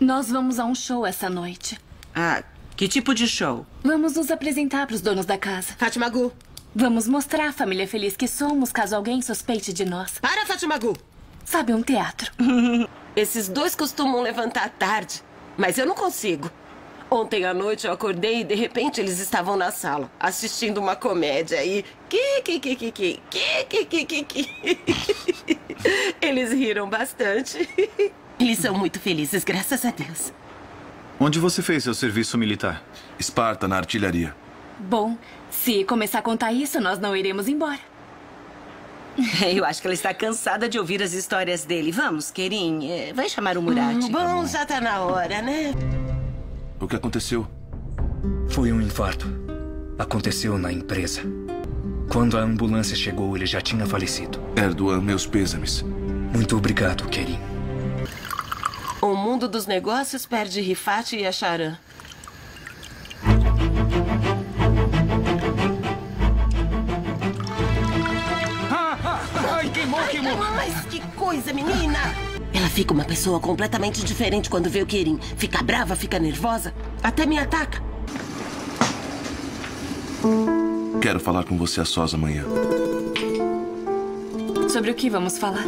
Nós vamos a um show essa noite. Ah, que tipo de show? Vamos nos apresentar para os donos da casa. Fátima Gu. Vamos mostrar à família feliz que somos, caso alguém suspeite de nós. Para, Fátima Gu. Sabe, um teatro. Esses dois costumam levantar tarde, mas eu não consigo. Ontem à noite eu acordei e de repente eles estavam na sala, assistindo uma comédia e... Eles riram bastante. Eles são muito felizes, graças a Deus. Onde você fez seu serviço militar? Esparta, na artilharia. Bom, se começar a contar isso, nós não iremos embora. Eu acho que ela está cansada de ouvir as histórias dele. Vamos, Kerim, vai chamar o Murat. Bom, já tá na hora, né? O que aconteceu? Foi um infarto. Aconteceu na empresa. Quando a ambulância chegou, ele já tinha falecido. Erdogan, meus pêsames. Muito obrigado, Kerim. O mundo dos negócios perde Rifat e Acharan. Ai, queimou! Mas que coisa, menina! Ela fica uma pessoa completamente diferente quando vê o Kerim. Fica brava, fica nervosa, até me ataca. Quero falar com você a sós amanhã. Sobre o que vamos falar?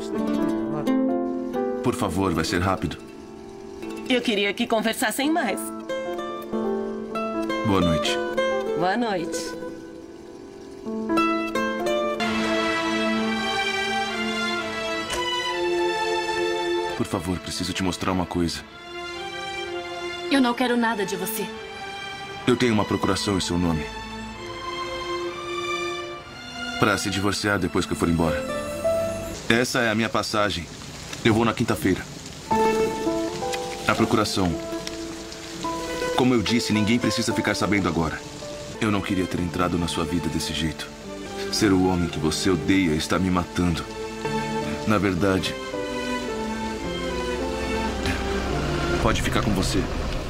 Por favor, vai ser rápido. Eu queria que conversassem mais. Boa noite. Boa noite. Por favor, preciso te mostrar uma coisa. Eu não quero nada de você. Eu tenho uma procuração em seu nome. Para se divorciar depois que eu for embora. Essa é a minha passagem. Eu vou na quinta-feira. A procuração. Como eu disse, ninguém precisa ficar sabendo agora. Eu não queria ter entrado na sua vida desse jeito. Ser o homem que você odeia está me matando. Na verdade... Pode ficar com você.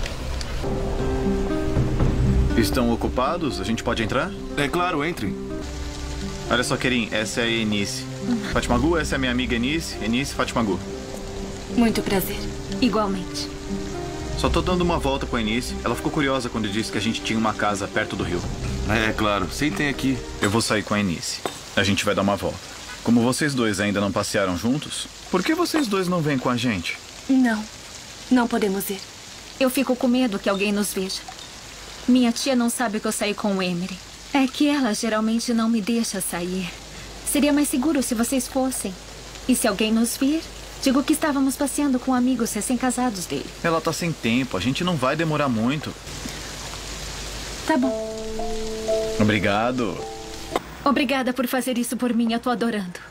Estão ocupados? A gente pode entrar? É claro, entrem. Olha só, Kerim, essa é a Enice. Fátima Gu, essa é a minha amiga Enice. Enice, Fátima Gu. Muito prazer. Igualmente. Só tô dando uma volta com a Enice. Ela ficou curiosa quando eu disse que a gente tinha uma casa perto do rio. É claro, sentem aqui. Eu vou sair com a Enice. A gente vai dar uma volta. Como vocês dois ainda não passearam juntos, por que vocês dois não vêm com a gente? Não. Não podemos ir. Eu fico com medo que alguém nos veja. Minha tia não sabe que eu saí com o Emery. É que ela geralmente não me deixa sair. Seria mais seguro se vocês fossem. E se alguém nos vir, digo que estávamos passeando com amigos recém-casados dele. Ela tá sem tempo, a gente não vai demorar muito. Tá bom. Obrigado. Obrigada por fazer isso por mim, eu tô adorando.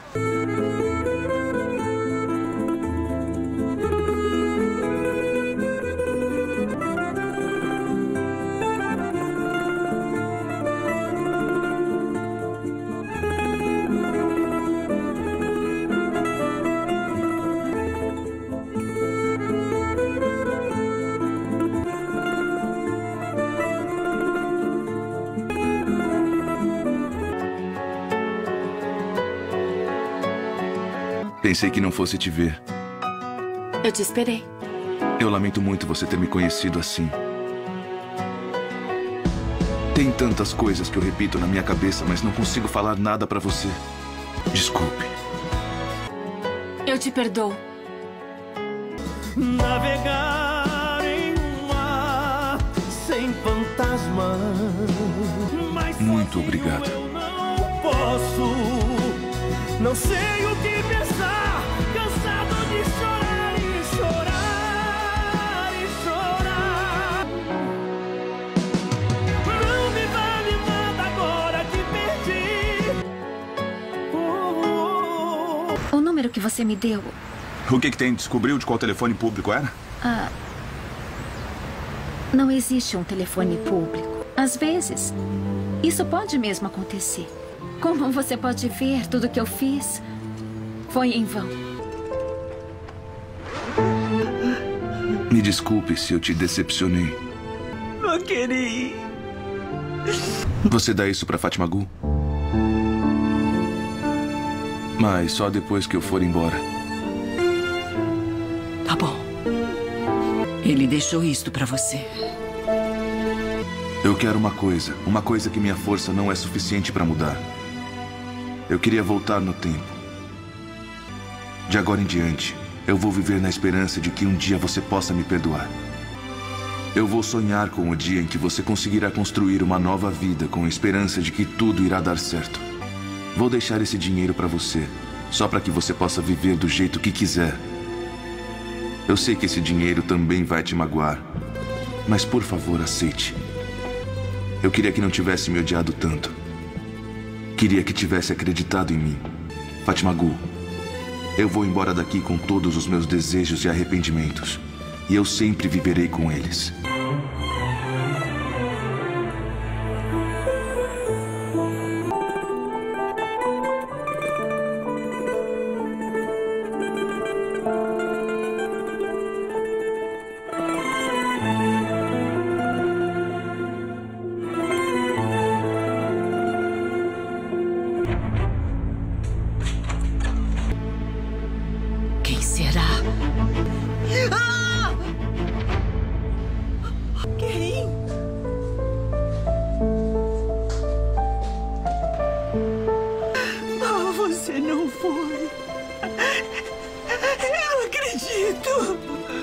Pensei que não fosse te ver. Eu te esperei. Eu lamento muito você ter me conhecido assim. Tem tantas coisas que eu repito na minha cabeça, mas não consigo falar nada pra você. Desculpe. Eu te perdoo. Navegar em um mar sem fantasma. Muito obrigado. Eu não posso, não sei o que pensar, cansado de chorar e chorar e chorar. Não me vale nada agora que perdi. O número que você me deu... O que tem? Descobriu de qual telefone público era? Não existe um telefone público. Às vezes, isso pode mesmo acontecer. Como você pode ver, tudo que eu fiz foi em vão. Me desculpe se eu te decepcionei. Não queria. Você dá isso pra Fátima Gu? Mas só depois que eu for embora. Tá bom. Ele deixou isto pra você. Eu quero uma coisa que minha força não é suficiente pra mudar. Eu queria voltar no tempo. De agora em diante, eu vou viver na esperança de que um dia você possa me perdoar. Eu vou sonhar com o dia em que você conseguirá construir uma nova vida com a esperança de que tudo irá dar certo. Vou deixar esse dinheiro pra você, só para que você possa viver do jeito que quiser. Eu sei que esse dinheiro também vai te magoar, mas por favor, aceite. Eu queria que não tivesse me odiado tanto. Queria que tivesse acreditado em mim. Fátima Gul, eu vou embora daqui com todos os meus desejos e arrependimentos. E eu sempre viverei com eles. Quem será? Kerim! Você não foi. Eu acredito.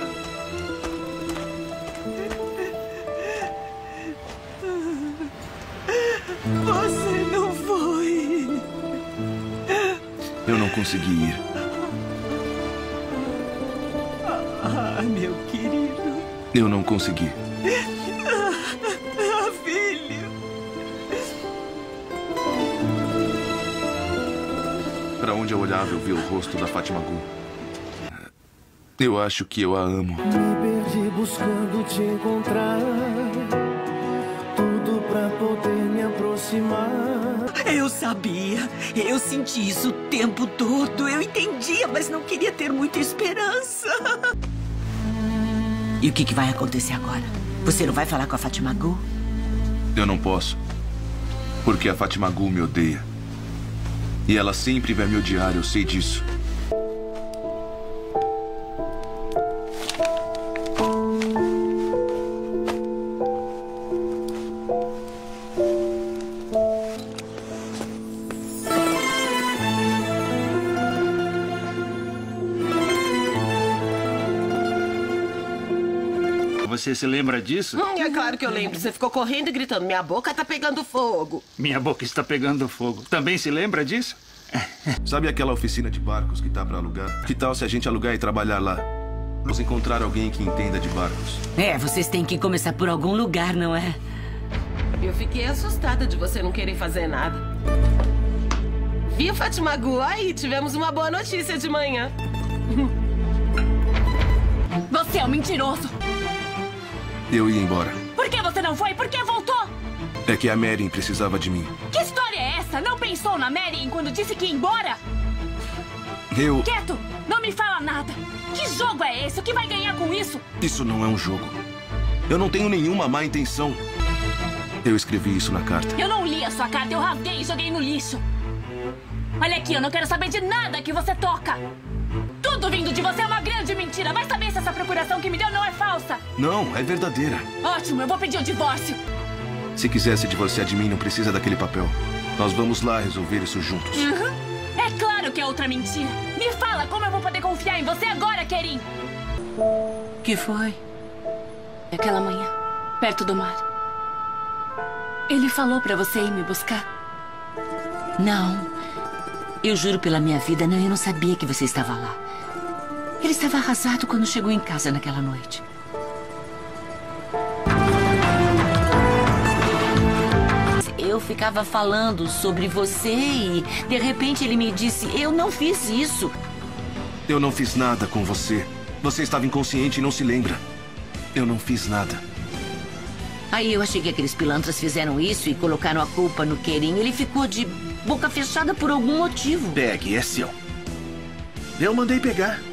Você não foi. Eu não consegui ir. Meu querido. Eu não consegui. Filho. Para onde eu olhava, eu via o rosto da Fátima Gul. Eu acho que eu a amo. Me perdi buscando te encontrar. Tudo pra poder me aproximar. Eu sabia. Eu senti isso o tempo todo. Eu entendia, mas não queria ter muita esperança. E o que vai acontecer agora? Você não vai falar com a Fátima Gul? Eu não posso. Porque a Fátima Gul me odeia. E ela sempre vai me odiar, eu sei disso. Você se lembra disso? É claro que eu lembro. Você ficou correndo e gritando: minha boca tá pegando fogo. Minha boca está pegando fogo. Também se lembra disso? Sabe aquela oficina de barcos que tá pra alugar? Que tal se a gente alugar e trabalhar lá? Vamos encontrar alguém que entenda de barcos. Vocês têm que começar por algum lugar, não é? Eu fiquei assustada de você não querer fazer nada. Viu, Fátima Gul? Aí, tivemos uma boa notícia de manhã. Você é um mentiroso. Eu ia embora. Por que você não foi? Por que voltou? É que a Mary precisava de mim. Que história é essa? Não pensou na Mary quando disse que ia embora? Eu... Quieto! Não me fala nada. Que jogo é esse? O que vai ganhar com isso? Isso não é um jogo. Eu não tenho nenhuma má intenção. Eu escrevi isso na carta. Eu não li a sua carta. Eu rasguei e joguei no lixo. Olha aqui, eu não quero saber de nada que você toca. Tudo vindo de você é uma grande mentira. Vai saber se essa procuração que me deu não é falsa. Não, é verdadeira. Ótimo, eu vou pedir o divórcio. Se quiser se divorciar de mim, não precisa daquele papel. Nós vamos lá resolver isso juntos. É claro que é outra mentira. Me fala como eu vou poder confiar em você agora, Kerim. Que foi? Aquela manhã, perto do mar. Ele falou pra você ir me buscar? Não. Eu juro pela minha vida, não, eu não sabia que você estava lá. Ele estava arrasado quando chegou em casa naquela noite. Eu ficava falando sobre você e, de repente, ele me disse: eu não fiz isso. Eu não fiz nada com você. Você estava inconsciente e não se lembra. Eu não fiz nada. Aí eu achei que aqueles pilantras fizeram isso e colocaram a culpa no Kerim. Ele ficou de boca fechada por algum motivo. Pegue, é seu. Eu mandei pegar.